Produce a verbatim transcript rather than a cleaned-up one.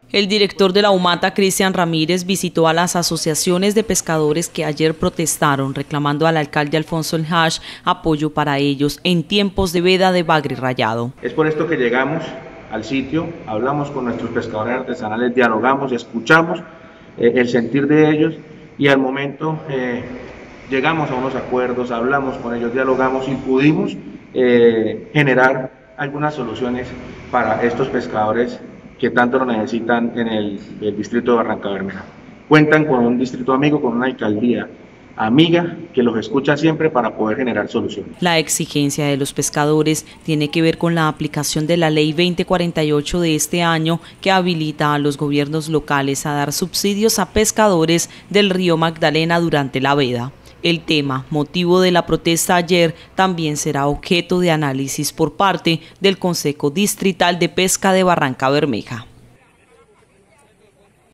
El director de la UMATA, Cristian Ramírez, visitó a las asociaciones de pescadores que ayer protestaron, reclamando al alcalde Alfonso El Hash apoyo para ellos en tiempos de veda de bagre rayado. Es por esto que llegamos al sitio, hablamos con nuestros pescadores artesanales, dialogamos, escuchamos eh, el sentir de ellos y al momento eh, llegamos a unos acuerdos, hablamos con ellos, dialogamos y pudimos eh, generar algunas soluciones para estos pescadores que tanto lo necesitan en el, el distrito de Barrancabermeja. Cuentan con un distrito amigo, con una alcaldía amiga que los escucha siempre para poder generar soluciones. La exigencia de los pescadores tiene que ver con la aplicación de la ley veinte cuarenta y ocho de este año, que habilita a los gobiernos locales a dar subsidios a pescadores del río Magdalena durante la veda. El tema, motivo de la protesta ayer, también será objeto de análisis por parte del Consejo Distrital de Pesca de Barrancabermeja.